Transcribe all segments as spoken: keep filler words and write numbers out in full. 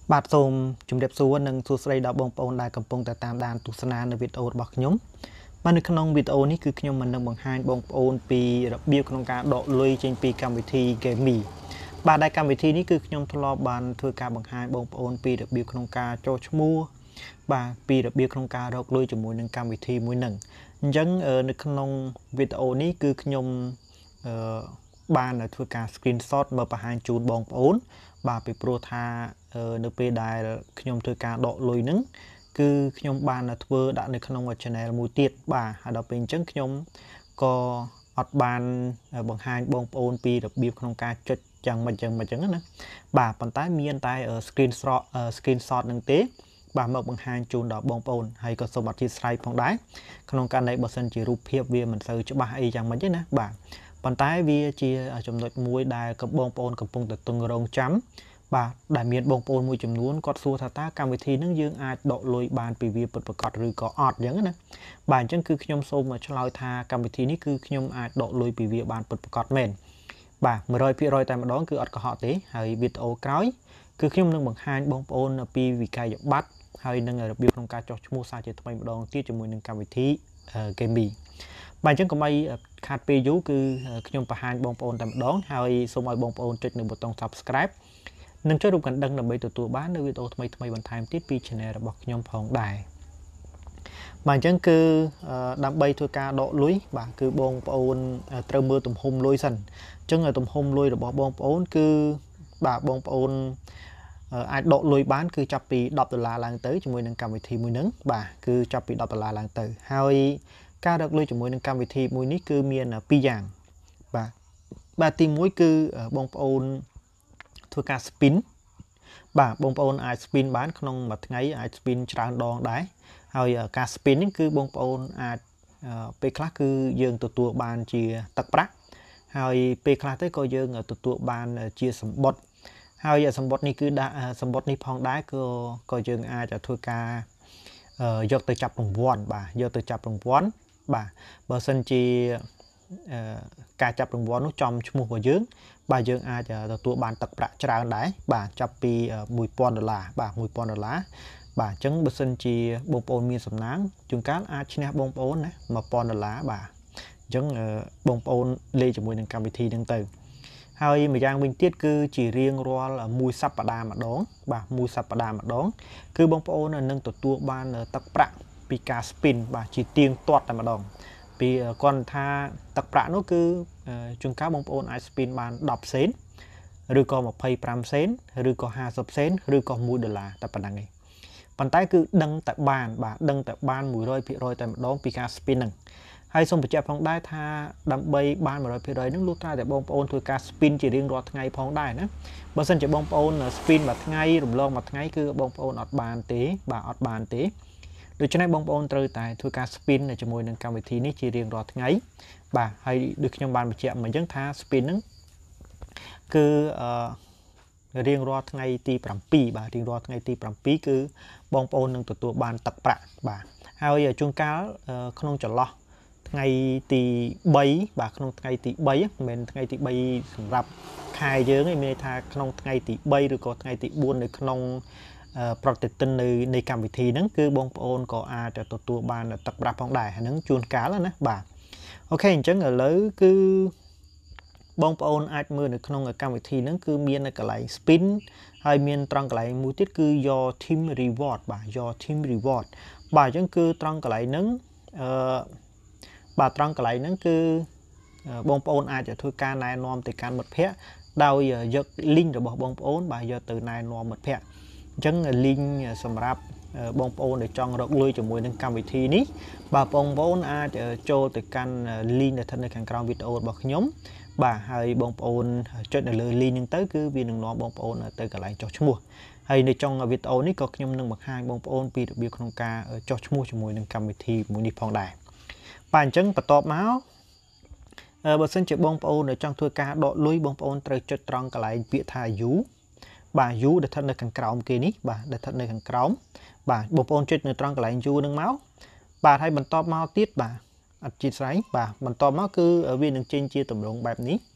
បាទសូមជម្រាបសួរនិងសួស្តីដល់បងប្អូនដែលកំពុងតែតាមដានទស្សនានៅវីដេអូរបស់ខ្ញុំបាទនៅក្នុងវីដេអូនេះគឺខ្ញុំមិននឹងបង្ហាញបងប្អូនពីរបៀបក្នុងការដកលុយចេញពីកម្មវិធី Gamee បាទដែលកម្មវិធីនេះគឺខ្ញុំធ្លាប់បានធ្វើការបង្ហាញបងប្អូនពីរបៀបក្នុងការចុះឈ្មោះបាទពីរបៀបក្នុងការរកលុយជាមួយនឹងកម្មវិធីមួយនឹងអញ្ចឹងនៅក្នុងវីដេអូនេះគឺខ្ញុំអឺបានធ្វើការ screenshot មកបង្ហាញជូនបងប្អូនបាទពីព្រោះថានៅពេលដែលខ្ញុំធ្វើការដកលុយហ្នឹងគឺខ្ញុំបានធ្វើដាក់នៅក្នុង channel មួយទៀតបាទហើយដល់ពេលអញ្ចឹងខ្ញុំក៏អត់បានបង្ហាញបងប្អូនពីរបៀបក្នុងការចុចយ៉ាងម៉េចយ៉ាងម៉េចអញ្ចឹងណាបាទប៉ុន្តែមានតែ screenshot screenshot ហ្នឹងទេបាទមកបង្ហាញជូនដល់បងប្អូនហើយក៏សូមអធិស្ឋានផងដែរក្នុងករណីបើសិនជារូបភាពវាមិនសូវច្បាស់អីយ៉ាងម៉េចទេណាបាទប៉ុន្តែវាជាចំណុចមួយដែលកបងប្អូនកំពុងតែទង់រងចាំបាទដែលមានបងប្អូនមួយចំនួនគាត់សួរថាតើកម្មវិធីហ្នឹងយើងអាចដកលុយបានពីវាពិតប្រាកដឬក៏អត់អញ្ចឹងណាបាទអញ្ចឹងគឺខ្ញុំសូមឆ្លើយថាកម្មវិធីនេះគឺខ្ញុំអាចដកលុយពីវាបានពិតប្រាកដមែនបាទ một trăm phần trăm តែម្ដងគឺអត់កុហកទេហើយវីដេអូក្រោយគឺខ្ញុំនឹងបង្ហាញបងប្អូនពីវិក័យប័ត្រហើយនឹងរបៀបក្នុងការចុះឈ្មោះសារជាថ្មីម្ដងទៀតជាមួយនឹងកម្មវិធី Gamee បាទអញ្ចឹងកុំឲ្យខាតពេលយូរគឺខ្ញុំបង្ហាញបងប្អូនតែម្ដងហើយសូមឲ្យបងប្អូនចុចនៅប៊ូតុង Subscribe និងចុចរូបកណ្ដឹងដើម្បីទទួលបាននៅវីដេអូថ្មីថ្មីបន្ថែមទៀតពី channel របស់ខ្ញុំផងដែរបាទអញ្ចឹងគឺដើម្បីធ្វើការដកលុយបាទគឺបងប្អូនត្រូវមើលទំហំលុយសិនអញ្ចឹងទំហំលុយរបស់បងប្អូនគឺបាទបងប្អូនអាចដកលុយបានគឺចាប់ពីដប់ដុល្លារឡើងទៅជាមួយនឹងកម្មវិធីមួយហ្នឹងបាទគឺចាប់ពីដប់ដុល្លារឡើងទៅហើយការរកលុយជាមួយនឹងកម្មវិធីមួយនេះគឺមានពីរយ៉ាងបាទបាទទីមួយគឺបងប្អូនធ្វើការ spin បាទបងប្អូនអាច spin បានក្នុងមួយថ្ងៃអាច spin ច្រើនដងដែរហើយការ spin នេះគឺបងប្អូនអាចពេលខ្លះគឺយើងទទួលបានជាទឹកប្រាក់ហើយពេលខ្លះទៅក៏យើងទទួលបានជាសម្បត្តិហើយសម្បត្តិនេះគឺដាក់សម្បត្តិនេះផងដែរក៏ក៏យើងអាចធ្វើការយកទៅចាប់រង្វាន់បាទយកទៅចាប់រង្វាន់បាទបើសិនជាការចាប់រង្វាន់នោះចំឈ្មោះរបស់យើងបាទយើងអាចទទួលបានទឹកប្រាក់ច្រើនដែរបាទចាប់ពីមួយពាន់ដុល្លារបាទមួយពាន់ដុល្លារបាទអញ្ចឹងបើសិនជាបងប្អូនមានសំណាងជួនកាលអាចឈ្នះបងប្អូនណាមួយពាន់ដុល្លារបាទអញ្ចឹងបងប្អូនលេងជាមួយនឹងកម្មវិធីហ្នឹងទៅហើយម្យ៉ាងវិញទៀតគឺជារៀងរាល់មួយសប្តាហ៍ម្ដងបាទមួយសប្តាហ៍ម្ដងគឺបងប្អូននឹងទទួលបានទឹកប្រាក់ពីការ spin បាទជាទៀងទាត់តែម្ដងពីគាត់ថាទឹកប្រាក់នោះគឺជួនកាលបងប្អូនអាច spin បានដប់សេនឬក៏ยี่สิบห้าសេនឬក៏ห้าสิบសេនឬក៏មួយដុល្លារតែប៉ុណ្ណឹងឯងប៉ុន្តែគឺដឹងតែបានបាទដឹងតែបានមួយរយភាគរយតែម្ដងពីការ spin ហ្នឹងហើយសូមបញ្ជាក់ផងដែរថាដើម្បីបានមួយរយភាគរយហ្នឹងលុះត្រាតែបងប្អូនធ្វើការ spin ជារៀងរាល់ថ្ងៃផងដែរណាបើមិនជាបងប្អូន spin មួយថ្ងៃរំលងមួយថ្ងៃគឺបងប្អូនអត់បានទេបាទអត់បានទេដូច្នេះបងប្អូនត្រូវតែធ្វើការ spin ជាមួយនឹងកម្មវិធីនេះជារៀងរាល់ថ្ងៃបាទហើយដូចខ្ញុំបានបញ្ជាក់មកអញ្ចឹងថា spin ហ្នឹងគឺអឺរៀងរាល់ថ្ងៃទី7បាទរៀងរាល់ថ្ងៃទី7គឺបងប្អូននឹងទទួលបានទឹកប្រាក់បាទហើយជួនកាលក្នុងចន្លោះថ្ងៃទី3បាទក្នុងថ្ងៃទី3មិនមែនថ្ងៃទី3សម្រាប់ខែយើងទេមានន័យថាក្នុងថ្ងៃទី3ឬក៏ថ្ងៃទី4នៅក្នុងប្រតិទិននៅនៃកម្មវិធីហ្នឹងគឺបងប្អូនក៏អាចទទួលបានទឹកប្រាក់ផងដែរហ្នឹងជួនកាលណាបាទអូខេអញ្ចឹងឥឡូវគឺបងប្អូនអាចមើលនៅក្នុងកម្មវិធីហ្នឹងគឺមាននៅកន្លែង spin ហើយមានត្រង់កន្លែងមួយទៀតគឺ your team reward បាទ your team reward បាទអញ្ចឹងគឺត្រង់កន្លែងហ្នឹងអឺបាទត្រង់កន្លែងហ្នឹងគឺបងប្អូនអាចធ្វើការណែនាំទៅកាន់មិត្តភ័ក្តិដោយយក link របស់បងប្អូនបាទយកទៅណែនាំមិត្តភ័ក្តិអញ្ចឹង link សម្រាប់បងប្អូនដែលចង់រកលុយជាមួយនឹងកម្មវិធីនេះបាទបងប្អូនអាចចូលទៅកាន់ link ដែលស្ថិតនៅខាងក្រោមវីដេអូរបស់ខ្ញុំបាទហើយបងប្អូនចុចនៅលើ link ហ្នឹងទៅគឺវានឹងនាំបងប្អូនទៅកន្លែងចុះឈ្មោះហើយនៅtrongវីដេអូនេះក៏ខ្ញុំនឹងបង្ហាញបងប្អូនពីរបៀបក្នុងការចុះឈ្មោះជាមួយនឹងកម្មវិធីមួយនេះផងដែរបាទអញ្ចឹងបន្ទាប់មកបើសិនជាបងប្អូនចង់ធ្វើការដកលុយបងប្អូនត្រូវចុចត្រង់កន្លែងពាក្យថា you បាទ you ដែលស្ថិតនៅខាងក្រោមគេនេះបាទដែលស្ថិតនៅខាងក្រោមបាទបងប្អូនចុចនៅត្រង់កន្លែង you ហ្នឹងមកបាទហើយបន្ទាប់មកទៀតបាទអត់ជាស្រ័យបាទបន្ទាប់មកគឺវានឹងចេញជាទម្រង់បែបនេះ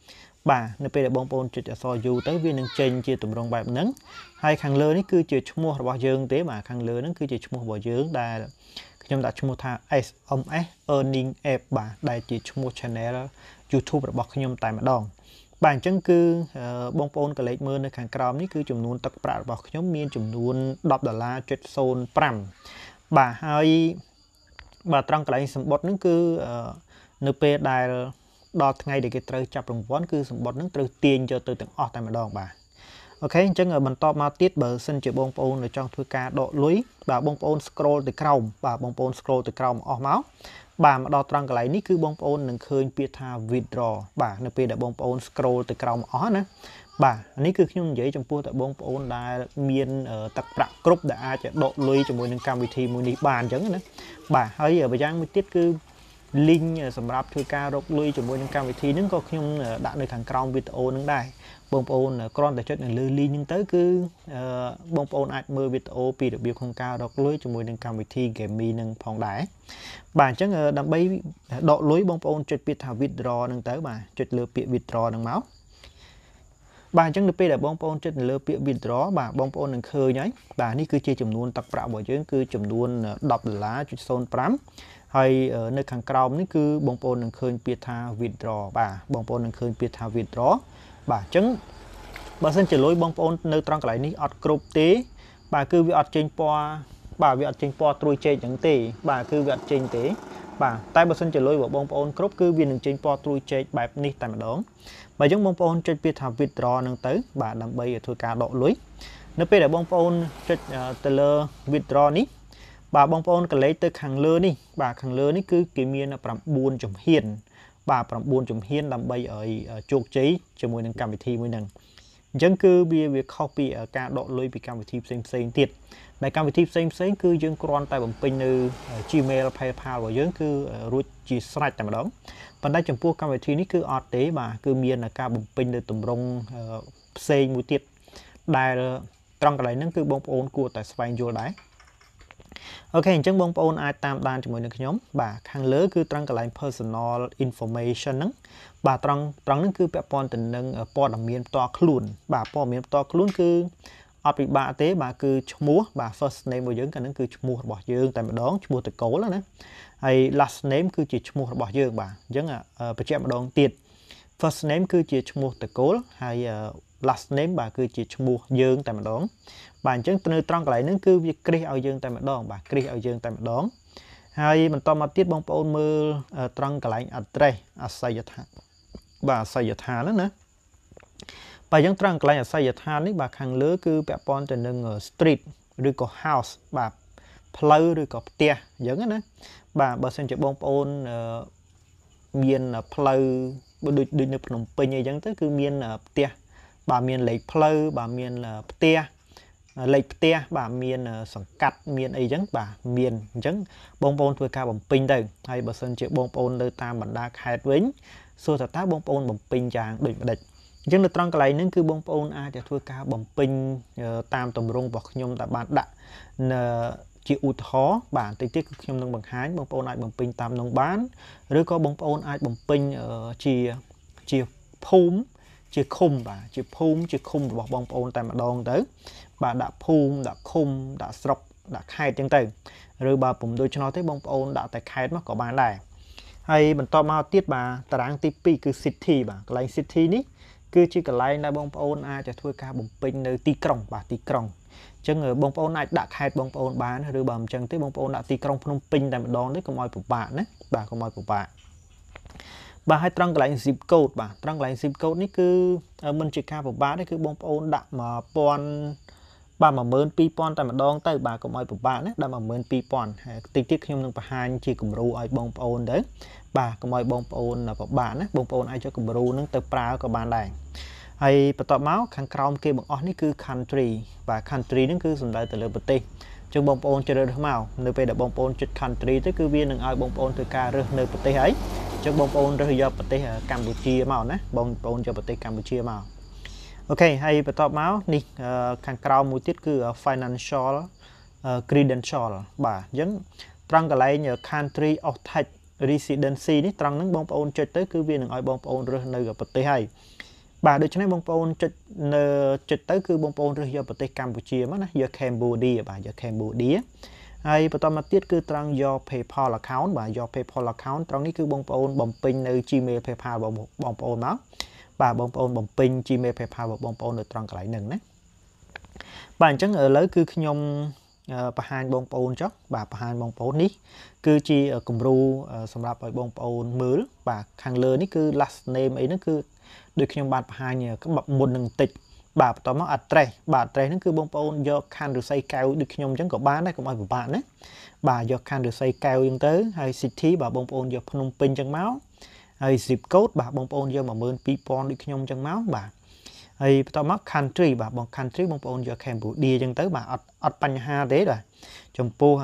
បាទនៅពេលដែលបងប្អូនចុចអក្សរ U ទៅវានឹងចេញជាទម្រង់បែបហ្នឹងហើយខាងលើនេះគឺជាឈ្មោះរបស់យើងទេបាទខាងលើហ្នឹងគឺជាឈ្មោះរបស់យើងដែលខ្ញុំដាក់ឈ្មោះថា S M S Earning App បាទដែលជាឈ្មោះ Channel YouTube របស់ខ្ញុំតែម្ដងបាទអញ្ចឹងគឺបងប្អូនកលេចមើលនៅខាងក្រោមនេះគឺចំនួនទឹកប្រាក់របស់ខ្ញុំមានចំនួនដប់ដុល្លារ .05 បាទហើយបាទត្រង់កន្លែងសម្បត្តិហ្នឹងគឺនៅពេលដែលដល់ថ្ងៃដែលគេត្រូវចាប់រង្វាន់គឺសម្បត្តិហ្នឹងត្រូវទាញយកទៅទាំងអស់តែម្ដងបាទអូខេអញ្ចឹងបន្តមកទៀតបើសិនជាបងប្អូនចង់ធ្វើការដកលុយបាទបងប្អូន scroll ទៅក្រោមបាទបងប្អូន scroll ទៅក្រោមអស់មកបាទមកដល់ត្រង់កន្លែងនេះគឺបងប្អូននឹងឃើញពាក្យថា withdraw បាទនៅពេលដែលបងប្អូន scroll ទៅក្រោមអស់ណាបាទនេះគឺខ្ញុំនិយាយចំពោះតែបងប្អូនដែលមានទឹកប្រាក់គ្រប់ដែលអាចដកលុយជាមួយនឹងកម្មវិធីមួយនេះបានអញ្ចឹងណាបាទហើយម្យ៉ាងមួយទៀតគឺ link សម្រាប់ធ្វើការរកលុយជាមួយនឹងកម្មវិធីហ្នឹងក៏ខ្ញុំដាក់នៅខាងក្រោមវីដេអូហ្នឹងដែរបងប្អូនគ្រាន់តែចុចនៅលើ link ហ្នឹងទៅគឺបងប្អូនអាចមើលវីដេអូពីរបៀបក្នុងការរកលុយជាមួយនឹងកម្មវិធី Gamee ហ្នឹងផងដែរបាទអញ្ចឹងដើម្បីដកលុយបងប្អូនចុចពាក្យថា withdraw ហ្នឹងទៅបាទចុចលើពាក្យ withdraw ហ្នឹងមកបាទអញ្ចឹងនៅពេលដែលបងប្អូនចុចនៅលើពាក្យ withdraw បាទបងប្អូននឹងឃើញហើយបាទនេះគឺជាចំនួនទឹកប្រាក់របស់យើងគឺចំនួនដប់ដុល្លារ .05 ហើយនៅខាងក្រោមនេះគឺបងប្អូននឹងឃើញពាក្យថា withdraw បាទបងប្អូននឹងឃើញពាក្យថា withdraw បាទអញ្ចឹងបើសិនជាលុយបងប្អូននៅត្រង់កន្លែងនេះអត់គ្រប់ទេបាទគឺវាអត់ចេញពណ៌បាទវាអត់ចេញពណ៌ត្រួយចេកហ្នឹងទេបាទគឺវាអត់ចេញទេបាទតែបើសិនជាលុយរបស់បងប្អូនគ្រប់គឺវានឹងចេញពណ៌ត្រួយចេកបែបនេះតែម្ដងបើអញ្ចឹងបងប្អូនចុចពាក្យថា withdraw ហ្នឹងទៅបាទដើម្បីធ្វើការដកលុយនៅពេលដែលបងប្អូនចុចទៅលើ withdraw នេះបាទបងប្អូនកលេចទៅខាងលើនេះបាទខាងលើនេះគឺគេមាន9ជំហានបាទ9ជំហានដើម្បីឲ្យជោគជ័យជាមួយនឹងកម្មវិធីមួយហ្នឹងអញ្ចឹងគឺវាវាខុសពីការដកលុយពីកម្មវិធីផ្សេងផ្សេងទៀតដែលកម្មវិធីផ្សេងផ្សេងគឺយើងគ្រាន់តែបំពេញនៅ Gmail PayPal របស់យើងគឺរួចជាស្រេចតែម្ដងប៉ុន្តែចំពោះកម្មវិធីនេះគឺអត់ទេបាទគឺមានការបំពេញនៅទម្រង់ផ្សេងមួយទៀតដែលត្រង់កន្លែងហ្នឹងគឺបងប្អូនគួរតែស្វែងយល់ដែរអូខេអញ្ចឹងបងប្អូនអាចតាមដានជាមួយនឹងខ្ញុំបាទខាងលើគឺត្រង់កន្លែង personal information ហ្នឹងបាទត្រង់ត្រង់ហ្នឹងគឺពាក់ព័ន្ធទៅនឹងព័ត៌មានផ្ទាល់ខ្លួនបាទព័ត៌មានផ្ទាល់ខ្លួនគឺអត់ពិបាកទេបាទគឺឈ្មោះបាទ first name របស់យើងកាលហ្នឹងគឺឈ្មោះរបស់យើងតែម្ដងឈ្មោះតកូលណាហើយ last name គឺជាឈ្មោះរបស់យើងបាទអញ្ចឹងបញ្ជាក់ម្ដងទៀត first name គឺជាឈ្មោះតកូលហើយ last name បាទគឺជាឈ្មោះយើងតែម្ដងបាទអញ្ចឹងនៅត្រង់កន្លែងហ្នឹងគឺវាគ្រីសឲ្យយើងតែម្ដងបាទគ្រីសឲ្យយើងតែម្ដងហើយបន្តមកទៀតបងប្អូនមើលត្រង់កន្លែង address អាសយដ្ឋានបាទអាសយដ្ឋានហ្នឹងណាបាទអញ្ចឹងត្រង់កន្លែងអាសយដ្ឋាននេះបាទខាងលើគឺពាក់ព័ន្ធទៅនឹង street ឬក៏ house បាទផ្លូវឬក៏ផ្ទះអញ្ចឹងណាបាទបើសិនជាបងប្អូនមានផ្លូវដូចដូចនៅភ្នំពេញអីចឹងទៅគឺមានផ្ទះបាទមានលេខផ្លូវបាទមានផ្ទះលេខផ្ទះបាទមានសង្កាត់មានអីចឹងបាទមានអញ្ចឹងបងប្អូនធ្វើការបំពេញទៅហើយបើសិនជាបងប្អូននៅតាមបណ្ដាខេត្តវិញសួរថាតើបងប្អូនបំពេញយ៉ាងដូចម្ដេចអញ្ចឹងនៅត្រង់កន្លែងហ្នឹងគឺបងប្អូនអាចធ្វើការបំពេញតាមទម្រង់របស់ខ្ញុំដែលបានដាក់ជាឧទាហរណ៍បាទតិចទៀតគឺខ្ញុំនឹងបង្ហាញបងប្អូនអាចបំពេញតាមនោះបានឬក៏បងប្អូនអាចបំពេញជាជាភូមិជាឃុំបាទជាភូមិជាឃុំរបស់បងប្អូនតែម្ដងទៅបាទដាក់ភូមិដាក់ឃុំដាក់ស្រុកដាក់ខេត្តអញ្ចឹងទៅឬបើពុំដូច្នោះទេបងប្អូនដាក់តែខេត្តមកក៏បានដែរហើយបន្តមកទៀតបាទតារាងទីពីរគឺ city បាទកន្លែង city នេះគឺជាកន្លែងដែលបងប្អូនអាចធ្វើការបំពេញនៅទីក្រុងបាទទីក្រុងអញ្ចឹងបងប្អូនអាចដាក់ខេត្តបងប្អូនបានឬបើមិនអញ្ចឹងទេបងប្អូនដាក់ទីក្រុងភ្នំពេញតែម្ដងទេកុំឲ្យពិបាកណាបាទកុំឲ្យពិបាកបាទហើយត្រង់កន្លែង zip code បាទត្រង់កន្លែង zip code នេះគឺមិនជាការពិបាកទេគឺបងប្អូនដាក់1000បាទ một nghìn hai trăm តែម្ដងទៅបាទកុំឲ្យពិបាកណាដាក់ một nghìn hai trăm ហើយតិចទៀតខ្ញុំនឹងបង្ហាញជាគំរូឲ្យបងប្អូនទៅបាទកុំឲ្យបងប្អូនពិបាកណាបងប្អូនអាចយកគំរូហ្នឹងទៅប្រើក៏បានដែរហើយបន្តមកខាងក្រោមគេបង្អស់នេះគឺ country បាទ country ហ្នឹងគឺសំដៅទៅលើប្រទេសអញ្ចឹងបងប្អូនជ្រើសរើសមកនៅពេលដែលបងប្អូនចុច country ទៅគឺវានឹងឲ្យបងប្អូនធ្វើការរើសនៅប្រទេសហើយអញ្ចឹងបងប្អូនរើសយកប្រទេសកម្ពុជាមកណាបងប្អូនយកប្រទេសកម្ពុជាមកអូខេហើយបន្តមកនេះខាងក្រោមមួយទៀតគឺ financial credential បាទអញ្ចឹងត្រង់កន្លែង country of tax residency នេះត្រង់ហ្នឹងបងប្អូនចុចទៅគឺវានឹងឲ្យបងប្អូនរើសនៅប្រទេសហើយ bà được cho nên bông bông chật chật tới cứ bông bông rồi giờ bật tay Campuchia mà giờ Cambodia bà giờ Cambodia hay bắt đầu mà tiết cứ trang do PayPal account bà do PayPal account trongนี้cứ bông bông bấm pin nơi Gmail PayPal bông bông bông máu bà bông bông bấm pin Gmail PayPal bông bông được trong cái lại nâng đấy bạn chẳng ở lấy cứ nhom bà hai bông bông chóc bà bà hai bông bông ní cứ chi ở cùng ru sầm rạp ở bông bông mướn bà hàng lơ ní cứ last name ấy nó cứ được nhom bạn bà hai nhờ các bậc một nâng tịch bà tao mắc address bà address nó cứ bông bông do khăn được xây cao được nhom chẳng có bán đấy cũng ai của bạn đấy bà do khăn được xây cao yên tới hay city bà bông bông do Phnom Penh chẳng máu hay zip code bà bông bông do mà mượn people được nhom chẳng máu bà hay tao mắc country bà bằng country bông bông do Cambodia chẳng tới bà ở ở Panh Ha đấy rồi trong po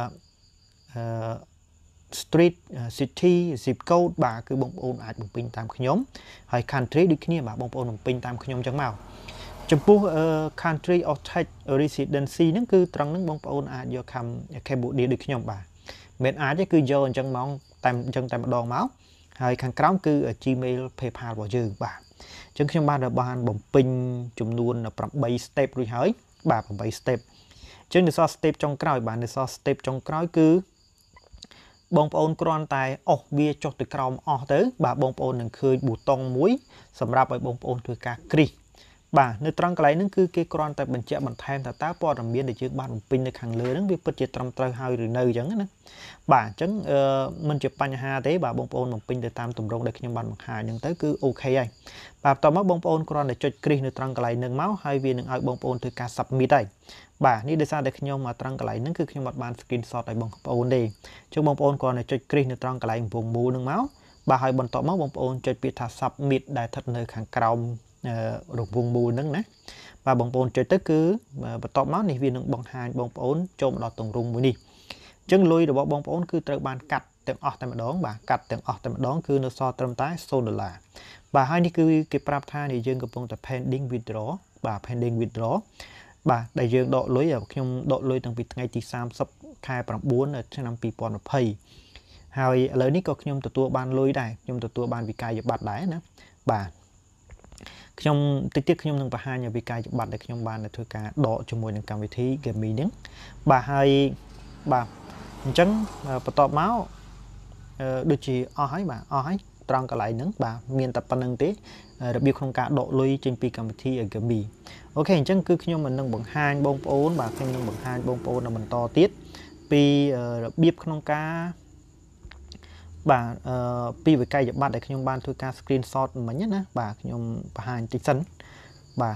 street city zip code bà cứ bông bông ai bông pin tam nhóm hay country đi kia bà bông bông pin tam nhóm chẳng màu trong po country of type residency nó cứ trăng nó bông bông ai do Cambodia đi nhóm bà bên ai chứ cứ do chẳng mong tam chân tam đòn máu hay khang cám cứ ở Gmail PayPal bỏ dư bà chẳng khi bạn đã bàn bổng pin chùm luôn là bảy step rồi hỡi bà bảy step chứ được so step trong cõi bạn được so step trong cõi cứ bông ôn con tài ổ bia cho từ còng ổ tới bà bông ôn đừng khơi bù tông muối sầm rạp với bông ôn từ cả kri bà nơi trong cái này nó cứ cái con tại mình chạy bằng thêm ta tá po làm biến để chứ bạn bổng pin được hàng lứa nó biết bất chợt trong trời hơi rồi nơi chẳng nữa bà chẳng mình chụp bánh ha thế bà bông ôn bổng pin để tam tùm rong để khi bạn bằng hai nhưng tới cứ ok anh bà tao mắc bông ôn con để cho kri nơi trong cái này nâng máu hai viên nâng ao bông ôn từ cả sập mi đây bà ní để sao để khi nhau mà trong cái này nó cứ khi mặt bàn screenshot tại bông ôn đi cho bông ôn còn để cho kri nơi trong cái này vùng mù nâng máu bà hai bọn tao mắc bông ôn cho bị thà sập mịt đại thật nơi hàng còng rồi vùng mù nâng nè bà bông ôn chơi tới cứ và tao máu này viên nâng bằng hai bông ôn cho một lọt tùng rung mới đi chân lui rồi bông ôn cứ từ bàn cắt tiếng ọt tại mặt đón bà cắt tiếng ọt tại mặt đón cứ nó so trầm tái xô được là bà hai ní cứ cái prap tha thì dương cái bông tập pending withdraw bà pending withdraw bà đại dương độ lối ở trong độ lối từng vị ngày tí sam sắp khai bằng bốn ở trên năm pi pon pay hai lời ní có trong tụi ban lối đại trong tụi ban vị cài bạt đáy nữa bà trong tích tiết trong bà hai nhà vị cài bạt để trong ban là thôi cả độ cho mùi nâng cầm vị thí Gamee đứng bà hai bà trắng bắt tọt máu đôi chỉ ói bà ói trong cái lại nướng bà miền tập nâng tế đặc biệt không cả độ lôi trên pi cầm thi ở Gamee ok chẳng cứ khi mình nâng bằng hai bông ôn bà khi nâng bằng hai bông ôn là mình to tiết pi biết không cả bà pi với cây bạn để khi ban thôi ca screenshot mà nhất á bà khi bà hai tích sẵn bà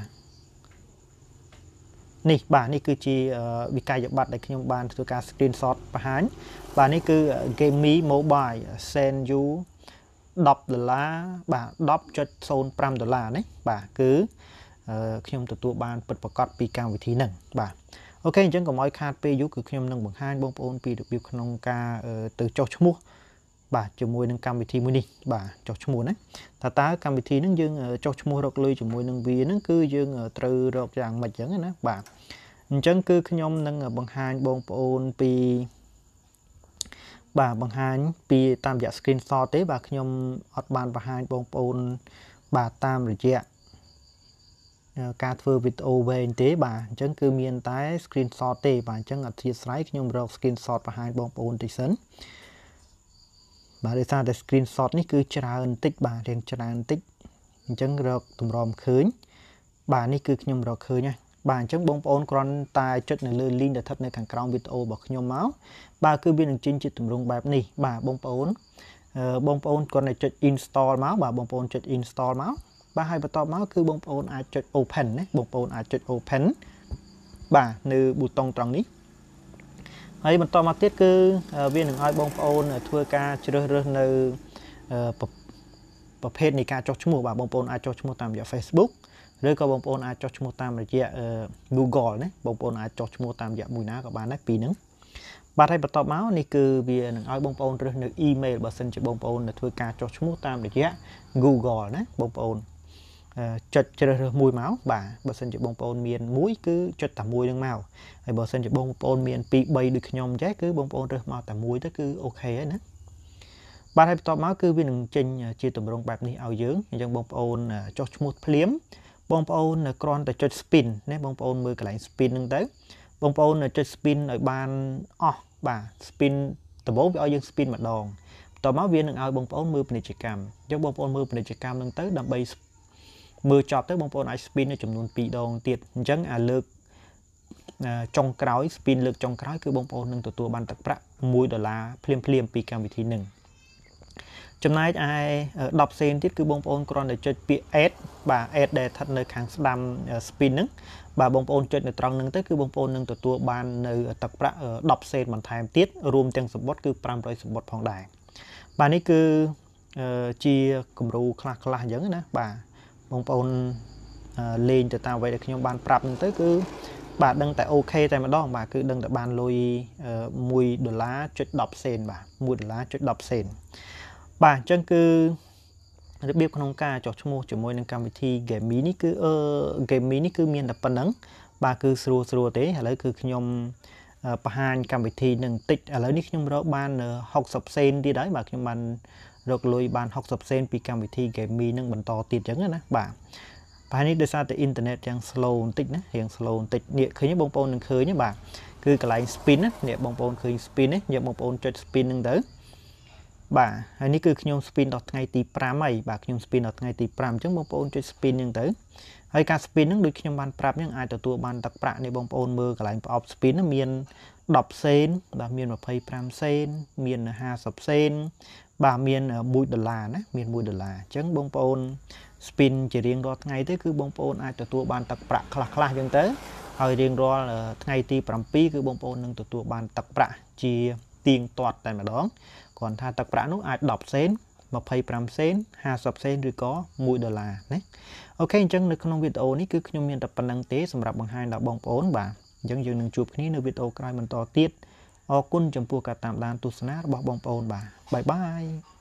nè bà này cứ chỉ bị cây bạn để khi ban thôi ca screenshot bà hai bà này cứ Gamee mobile send you đọc đô la bà đọc cho zone năm đô la đấy bà cứ khi ông tụi bạn bật bật cọt pi cao vị trí nâng bà ok chẳng có mọi khát pi giúp cứ khi ông nâng bằng hai bông ôn pi được biểu không ca từ cho mua bà cho mùi nâng cam vị trí mua đi bà cho mua đấy ta tá cam vị trí nâng dương cho mua rọc lưới cho mùi nâng vì nó cứ dương từ rọc dạng mạch chẳng đó bà chẳng cứ khi ông nâng bằng hai bông ôn pi bà bằng hai pi tam giả screenshot tế bà khi nhom ọt bàn và hai bông ôn bà tam rồi chị ca thơ video về tế bà chẳng cứ miền tái screenshot tế bà chẳng ở thiệt sái khi nhom rộng screenshot và hai bông ôn tích sấn bà để xa để screenshot ní cứ trả ơn tích bà riêng trả ơn tích chẳng rộng tùm ròm khơi bà ní cứ khi nhom rộng khơi nha bà chẳng bông ôn con tài chất này lên link để thấp này càng cao video bọc nhom máu bà cứ biết được trên chiếc tùm rung bạp này bà bông ôn bông ôn con này chất install máu bà bông ôn chất install máu bà hai bà to máu cứ bông ôn ai chất open đấy bông ôn ai chất open bà như bút tông trong ní ấy bà to mà tiết cứ viên đừng ai bông ôn thua ca chưa rơ nơi page này ca cho chúng mùa bà bông ôn ai cho chúng mùa tạm vào Facebook rồi có bông ôn ai cho chúng tam rồi chị Google đấy bông ôn ai cho chúng tam dạ mùi ná của bạn đấy vì nứng bà thấy bật tọt máu này cứ vì nói bông ôn rồi được email bà xin cho bông ôn là thôi ca cho chúng tam rồi chị Google đấy bông ôn chật chơi mùi máu bà bà xin cho bông ôn miền muối cứ chật tạm mùi nâng màu hay bà xin cho bông ôn miền pi bay được nhom trái cứ bông ôn rồi màu tạm mùi đó cứ ok ấy nữa បាទហើយបន្ទាប់មកគឺវានឹងចេញជាទម្រង់បែបនេះឲ្យយើងអញ្ចឹងបងប្អូនចុះឈ្មោះភ្លាមបងប្អូនគ្រាន់តែចុច spin ណាបងប្អូនមើលកន្លែង spin ហ្នឹងទៅបងប្អូនចុច spin ឲ្យបានអស់បាទ spin ដំបូងវាឲ្យយើង spin ម្ដងបន្ទាប់មកវានឹងឲ្យបងប្អូនមើលពាណិជ្ជកម្មអញ្ចឹងបងប្អូនមើលពាណិជ្ជកម្មហ្នឹងទៅដើម្បីមើលចប់ទៅបងប្អូនអាច spin នៅចំនួនពីរដងទៀតអញ្ចឹងអាលើកចុងក្រោយ spin លើកចុងក្រោយគឺបងប្អូននឹងទទួលបានទឹកប្រាក់មួយដុល្លារភ្លាមភ្លាមពីកម្មវិធីហ្នឹងចំណែកឯដប់សេនទៀតគឺបងប្អូនគ្រាន់តែចុចពាក្យ add បាទ add ដែលស្ថិតនៅខាងស្ដាំ spin ហ្នឹងបាទបងប្អូនចុចនៅត្រង់ហ្នឹងទៅគឺបងប្អូននឹងទទួលបាននៅទឹកប្រាក់ដប់សេនបន្ថែមទៀតរួមទាំងសំបុត្រគឺប្រាំរយសំបុត្រផងដែរបាទនេះគឺជាគំរូខ្លះខ្លះអញ្ចឹងណាបាទបងប្អូនលេងទៅតាមអ្វីដែលខ្ញុំបានប្រាប់ហ្នឹងទៅគឺបាទដឹងតែអូខេតែម្ដងបាទគឺដឹងតែបានលុយមួយដុល្លារចុចដប់សេនបាទមួយដុល្លារចុចដប់សេនបាទអញ្ចឹងគឺរបៀបក្នុងការចុះឈ្មោះជាមួយនឹងកម្មវិធី Gamee នេះគឺអឺ Gamee នេះគឺមានតែប៉ុណ្្នឹងបាទគឺស្រួលស្រួលទេឥឡូវគឺខ្ញុំបង្ហាញកម្មវិធីនឹងតិចឥឡូវនេះខ្ញុំរកបានហុកសិបសេនទៀតហើយបាទខ្ញុំបានរកលុយបានហុកសិបសេនពីកម្មវិធី Gamee នឹងបន្តទៀតអញ្ចឹងណាបាទបាទនេះដោយសារតែអ៊ីនធឺណិតយ៉ាង slow បន្តិចណារៀង slow បន្តិចនេះឃើញបងប្អូននឹងឃើញបាទគឺកន្លែង spin ណានេះបងប្អូនឃើញ spin នេះយកបងប្អូនចុច spin ហ្នឹងទៅបាទហើយនេះគឺខ្ញុំ spin ដល់ថ្ងៃទីប្រាំហើយបាទខ្ញុំ spin ដល់ថ្ងៃទីប្រាំអញ្ចឹងបងប្អូនចុច spin ហ្នឹងទៅហើយការ spin ហ្នឹងដូចខ្ញុំបានប្រាប់អញ្ចឹងអាចទទួលបានទឹកប្រាក់នេះបងប្អូនមើលកន្លែងប្រអប់ spin ហ្នឹងមានដប់សេនបាទមានម្ភៃប្រាំសេនមានហាសិបសេនបាទមានមួយដុល្លារណាមានមួយដុល្លារអញ្ចឹងបងប្អូន spin ជារៀងរាល់ថ្ងៃទៅគឺបងប្អូនអាចទទួលបានទឹកប្រាក់ខ្លះខ្លះអញ្ចឹងទៅហើយរៀងរាល់ថ្ងៃទីប្រាំពីរគឺបងប្អូននឹងទទួលបានទឹកប្រាក់ជាទៀងទាត់តែម្ដងគ្រាន់ថាទឹកប្រាក់នោះអាចដប់សេនម្ភៃប្រាំសេនហាសិបសេនឬក៏មួយដុល្លារណាអូខេអញ្ចឹងនៅក្នុងវីដេអូនេះគឺខ្ញុំមានតែប៉ុណ្្នឹងទេសម្រាប់បង្ហាញដល់បងប្អូនបាទអញ្ចឹងយើងនឹងជួបគ្នានៅវីដេអូក្រោយបន្តទៀតអរគុណចំពោះការតាមដានទស្សនារបស់បងប្អូនបាទបាយបាយ